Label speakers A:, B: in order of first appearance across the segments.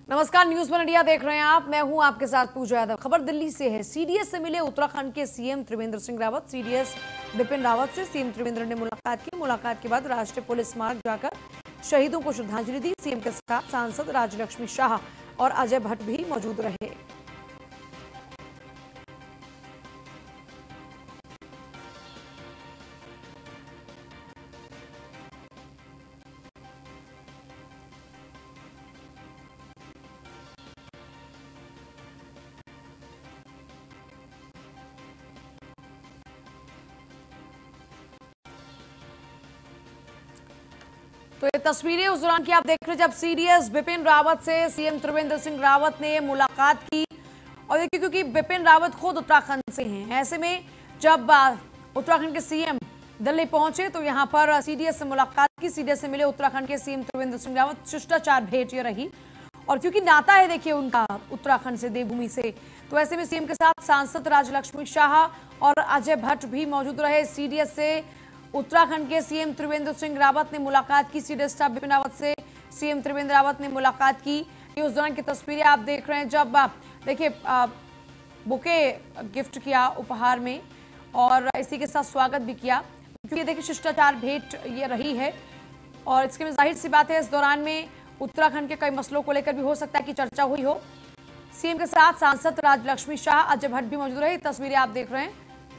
A: नमस्कार, news one India देख रहे हैं आप। मैं हूं आपके साथ पूजा यादव। खबर दिल्ली से है। सीडीएस से मिले उत्तराखंड के सीएम त्रिवेंद्र सिंह रावत। सीडीएस बिपिन रावत से सीएम त्रिवेंद्र ने मुलाकात की। मुलाकात के बाद राष्ट्रीय पुलिस स्मारक जाकर शहीदों को श्रद्धांजलि दी। सीएम के साथ सांसद राजलक्ष्मी शाह और अजय भट्ट भी मौजूद रहे। तो ये तस्वीरें उस दौरान की आप देख रहे हैं जब सीडीएस बिपिन रावत से सीएम त्रिवेंद्र सिंह रावत ने मुलाकात की। और देखिए, क्योंकि बिपिन रावत खुद उत्तराखंड से हैं, ऐसे में जब उत्तराखंड के सीएम दिल्ली पहुंचे तो यहां पर सीडीएस से मुलाकात की। सीडीएस से मिले उत्तराखंड के सीएम त्रिवेंद्र सिंह रावत। शिष्टाचार भेंट ये रही और क्योंकि नाता है देखिए उनका उत्तराखंड से, देवभूमि से, तो ऐसे में सीएम के साथ सांसद राजलक्ष्मी शाह और अजय भट्ट भी मौजूद रहे। सीडीएस से उत्तराखंड के सीएम त्रिवेंद्र सिंह रावत ने मुलाकात की। सीडीएस स्टाफ बिपिन रावत से सीएम त्रिवेंद्र रावत ने मुलाकात की। ये उस दौरान की तस्वीरें आप देख रहे हैं जब देखिए बुके गिफ्ट किया उपहार में और इसी के साथ स्वागत भी किया। क्योंकि देखिए शिष्टाचार भेंट ये रही है और इसके में जाहिर सी बात है इस दौरान में उत्तराखंड के कई मसलों को लेकर भी हो सकता है कि चर्चा हुई हो। सीएम के साथ सांसद राजलक्ष्मी शाह, अजय भट्ट भी मौजूद रहे। तस्वीरें आप देख रहे हैं।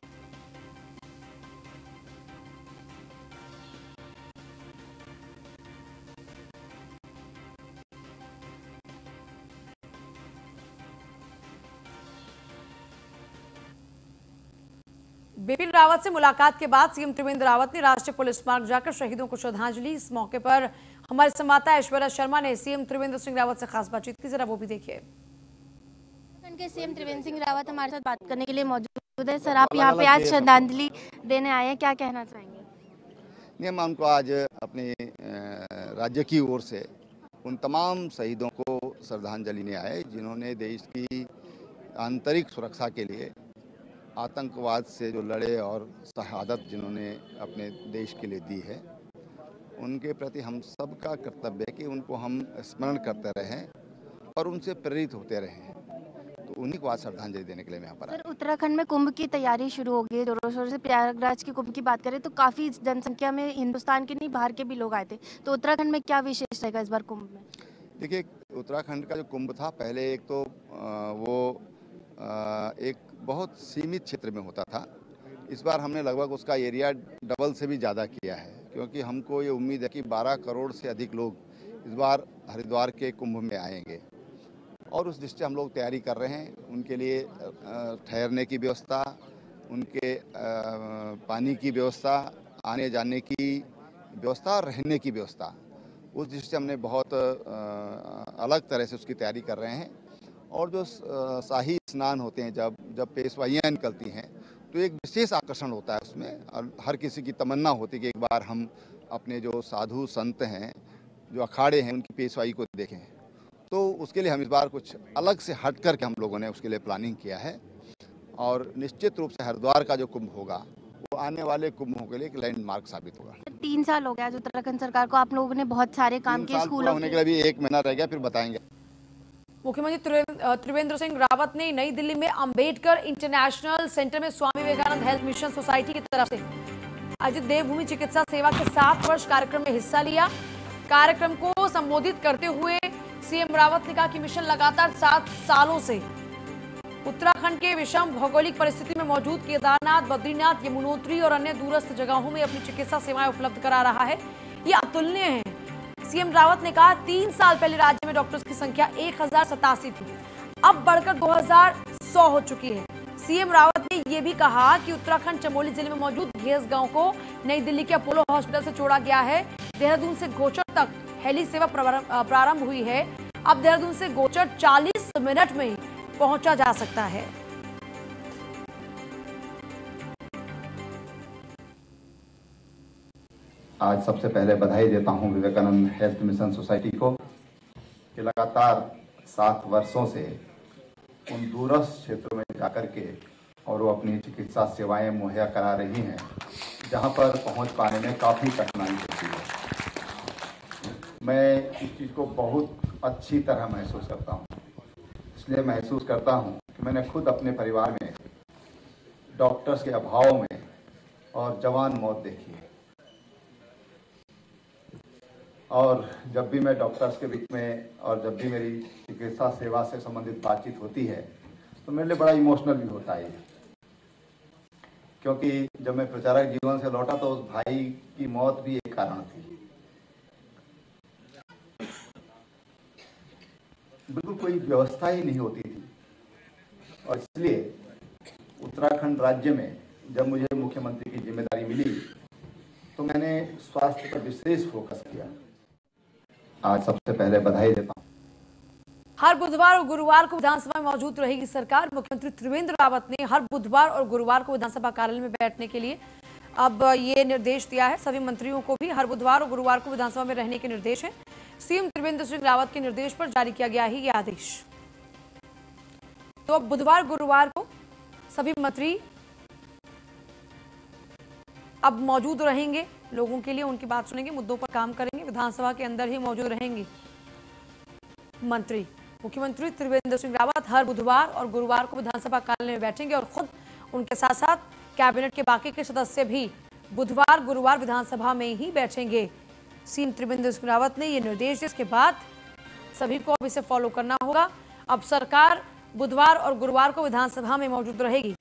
A: बिपिन रावत से मुलाकात के बाद सीएम त्रिवेंद्र रावत ने राष्ट्रीय पुलिस स्मारक जाकर शहीदों को श्रद्धांजलि। इस मौके पर हमारे संवाददाता ऐश्वर्या शर्मा ने सीएम त्रिवेंद्र सिंह रावत से खास बातचीत की, जरा वो भी देखिए।
B: उत्तराखंड के सीएम त्रिवेंद्र सिंह रावत हमारे साथ बात करने के लिए मौजूद है। सर, आप यहाँ पे आज श्रद्धांजलि देने आए हैं, क्या कहना चाहेंगे?
C: नहीं, हम उनको आज अपने राज्य की ओर से उन तमाम शहीदों को श्रद्धांजलि ने आए जिन्होंने देश की आंतरिक सुरक्षा के लिए आतंकवाद से जो लड़े और शहादत जिन्होंने अपने देश के लिए दी है। उनके प्रति हम सबका कर्तव्य है कि उनको हम स्मरण करते रहें और उनसे प्रेरित होते रहें। तो उन्हीं को आज श्रद्धांजलि देने के लिए मैं यहाँ पर आया।
B: सर, उत्तराखंड में कुंभ की तैयारी शुरू हो गई है जोरों शोरों से। प्रयागराज के कुंभ की बात करें तो काफ़ी जनसंख्या में हिंदुस्तान के नहीं बाहर के भी लोग आए थे, तो उत्तराखंड में क्या विशेष रहेगा इस बार कुंभ में?
C: देखिए, उत्तराखंड का जो कुंभ था पहले एक तो वो एक बहुत सीमित क्षेत्र में होता था। इस बार हमने लगभग उसका एरिया डबल से भी ज़्यादा किया है, क्योंकि हमको ये उम्मीद है कि 12 करोड़ से अधिक लोग इस बार हरिद्वार के कुंभ में आएंगे और उस दृष्टि हम लोग तैयारी कर रहे हैं। उनके लिए ठहरने की व्यवस्था, उनके पानी की व्यवस्था, आने जाने की व्यवस्था और रहने की व्यवस्था, उस दृष्टि हमने बहुत अलग तरह से उसकी तैयारी कर रहे हैं। और जो शाही स्नान होते हैं, जब पेशवाइयाँ निकलती हैं तो एक विशेष आकर्षण होता है उसमें और हर किसी की तमन्ना होती है कि एक बार हम अपने जो साधु संत हैं, जो अखाड़े हैं, उनकी पेशवाई को देखें। तो उसके लिए हम इस बार कुछ अलग से हट करके हम लोगों ने उसके लिए प्लानिंग किया है और निश्चित रूप से हरिद्वार का जो कुंभ होगा वो आने वाले कुंभों के लिए एक लैंडमार्क साबित होगा।
B: 3 साल हो गया आज उत्तराखंड सरकार को, आप लोगों ने बहुत सारे काम किए। स्कूलों
C: होने के लिए अभी 1 महीना रह गया, फिर बताएंगे।
A: मुख्यमंत्री त्रिवेंद्र सिंह रावत ने नई दिल्ली में अंबेडकर इंटरनेशनल सेंटर में Swami Vivekananda health mission society की तरफ से आयोजित देवभूमि चिकित्सा सेवा के 7 वर्ष कार्यक्रम में हिस्सा लिया। कार्यक्रम को संबोधित करते हुए सीएम रावत ने कहा कि मिशन लगातार 7 सालों से उत्तराखंड के विषम भौगोलिक परिस्थिति में मौजूद केदारनाथ, बद्रीनाथ, यमुनोत्री और अन्य दूरस्थ जगहों में अपनी चिकित्सा सेवाएं उपलब्ध करा रहा है। ये अतुलनीय है। सीएम रावत ने कहा 3 साल पहले राज्य में डॉक्टर्स की संख्या 1087 थी, अब बढ़कर 2100 हो चुकी है। सीएम रावत ने यह भी कहा कि उत्तराखंड चमोली जिले में मौजूद घेस गांव को नई दिल्ली के अपोलो हॉस्पिटल से जोड़ा गया है। देहरादून से गोचर तक हेली सेवा प्रारंभ हुई है। अब देहरादून से गोचर 40 मिनट में पहुंचा जा सकता है।
D: आज सबसे पहले बधाई देता हूं विवेकानंद हेल्थ मिशन सोसाइटी को कि लगातार 7 वर्षों से उन दूरस्थ क्षेत्रों में जाकर के और वो अपनी चिकित्सा सेवाएं मुहैया करा रही हैं जहां पर पहुंच पाने में काफ़ी कठिनाई होती है। मैं इस चीज़ को बहुत अच्छी तरह महसूस करता हूँ। इसलिए महसूस करता हूँ कि मैंने खुद अपने परिवार में डॉक्टर्स के अभाव में और जवान मौत देखी है। और जब भी मैं डॉक्टर्स के बीच में और जब भी मेरी चिकित्सा सेवा से संबंधित बातचीत होती है तो मेरे लिए बड़ा इमोशनल भी होता है, क्योंकि जब मैं प्रचारक जीवन से लौटा तो उस भाई की मौत भी एक कारण थी। बिल्कुल कोई व्यवस्था ही नहीं होती थी और इसलिए उत्तराखंड राज्य में जब मुझे मुख्यमंत्री की जिम्मेदारी मिली तो मैंने स्वास्थ्य पर विशेष फोकस किया। आज सबसे पहले बधाई देता हूँ।
A: हर बुधवार और गुरुवार को विधानसभा में मौजूद रहेगी सरकार। मुख्यमंत्री त्रिवेंद्र रावत ने हर बुधवार और गुरुवार को विधानसभा कार्यालय में बैठने के लिए अब ये निर्देश दिया है। सभी मंत्रियों को भी हर बुधवार और गुरुवार को विधानसभा में रहने के निर्देश हैं। सीएम त्रिवेंद्र सिंह रावत के निर्देश पर जारी किया गया है ये आदेश। तो अब बुधवार गुरुवार को सभी मंत्री अब मौजूद रहेंगे, लोगों के लिए उनकी बात सुनेंगे, मुद्दों पर काम करेंगे। विधानसभा के अंदर ही मौजूद रहेंगे मंत्री। मुख्यमंत्री त्रिवेंद्र सिंह रावत हर बुधवार और गुरुवार को विधानसभा कार्यालय में बैठेंगे और खुद उनके साथ साथ कैबिनेट के बाकी के सदस्य भी बुधवार गुरुवार विधानसभा में ही बैठेंगे। सीएम त्रिवेंद्र सिंह रावत ने ये निर्देश दिए, इसके बाद सभी को अब इसे फॉलो करना होगा। अब सरकार बुधवार और गुरुवार को विधानसभा में मौजूद रहेगी।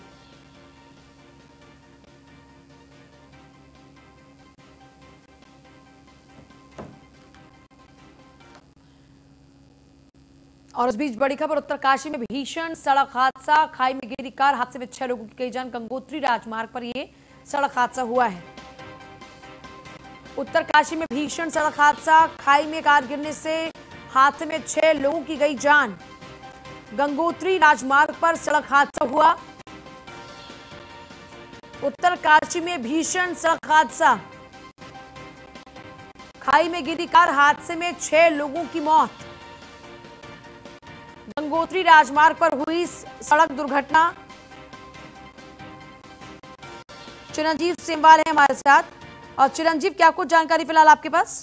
A: और इस बीच बड़ी खबर, उत्तरकाशी में भीषण सड़क हादसा, खाई में गिरी कार, हादसे में 6 लोगों की गई जान। गंगोत्री राजमार्ग पर यह सड़क हादसा हुआ है। उत्तरकाशी में भीषण सड़क हादसा, खाई में कार गिरने से हादसे में 6 लोगों की गई जान। गंगोत्री राजमार्ग पर सड़क हादसा हुआ। उत्तरकाशी में भीषण सड़क हादसा, खाई में गिरी कार, हादसे में 6 लोगों की मौत। गंगोत्री राजमार्ग पर हुई सड़क दुर्घटना। चिरंजीव सेमवाल है हमारे साथ। और चिरंजीव, क्या कुछ जानकारी फिलहाल आपके पास?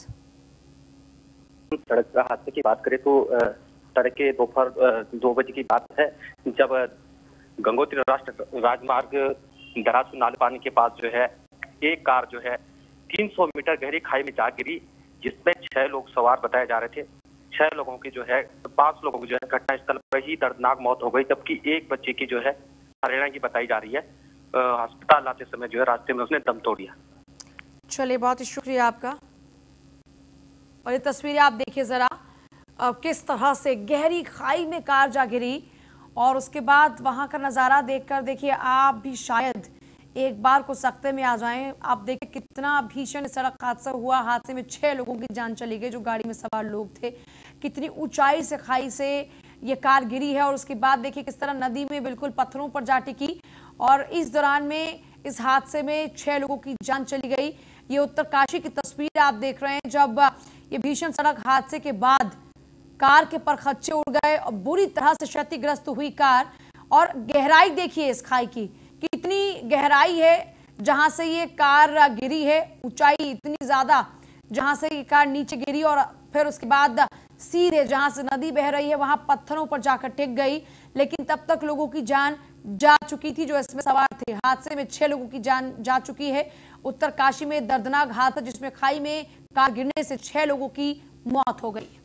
E: सड़क हादसे की बात करें तो तड़के दोपहर 2 बजे की बात है, जब गंगोत्री राष्ट्रीय राजमार्ग दरासू नाले पानी के पास जो है एक कार जो है 300 मीटर गहरी खाई में जा गिरी, जिसमें 6 लोग सवार बताए जा रहे थे। 6 लोगों की जो है 5 लोगों की जो है घटनास्थल पर ही दर्दनाक मौत हो गई, जबकि एक बच्चे की जो है हरियाणा की बताई जा रही है। अस्पताल आते समय जो है रास्ते में उसने दम तोड़ दिया।
A: चलिए, बहुत ही शुक्रिया आपका। और ये तस्वीरें आप देखिए जरा, किस तरह से गहरी खाई में कार जा गिरी और उसके बाद वहां का नजारा देखकर देखिए आप भी शायद एक बार को सकते में आ जाएं। आप देखिए कितना भीषण सड़क हादसा हुआ। हादसे में 6 लोगों की जान चली गई जो गाड़ी में सवार लोग थे। कितनी ऊंचाई से खाई से ये कार गिरी है और उसके बाद देखिए किस तरह नदी में बिल्कुल पत्थरों पर जा टिकी और इस दौरान में इस हादसे में 6 लोगों की जान चली गई। ये उत्तरकाशी की तस्वीर आप देख रहे हैं, जब ये भीषण सड़क हादसे के बाद कार के परखच्चे उड़ गए और बुरी तरह से क्षतिग्रस्त हुई कार। और गहराई देखिए इस खाई की, कितनी गहराई है जहां से ये कार गिरी है, ऊंचाई इतनी ज्यादा जहां से ये कार नीचे गिरी और फिर उसके बाद सीधे जहां से नदी बह रही है वहां पत्थरों पर जाकर टिक गई। लेकिन तब तक लोगों की जान जा चुकी थी जो इसमें सवार थे। हादसे में 6 लोगों की जान जा चुकी है। उत्तरकाशी में दर्दनाक हादसा जिसमें खाई में कार गिरने से 6 लोगों की मौत हो गई।